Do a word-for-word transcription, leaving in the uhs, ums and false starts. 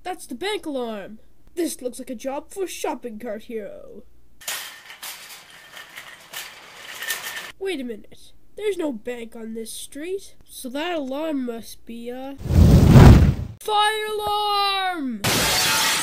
That's the bank alarm. This looks like a job for Shopping Cart Hero. Wait a minute. There's no bank on this street, so that alarm must be a fire alarm!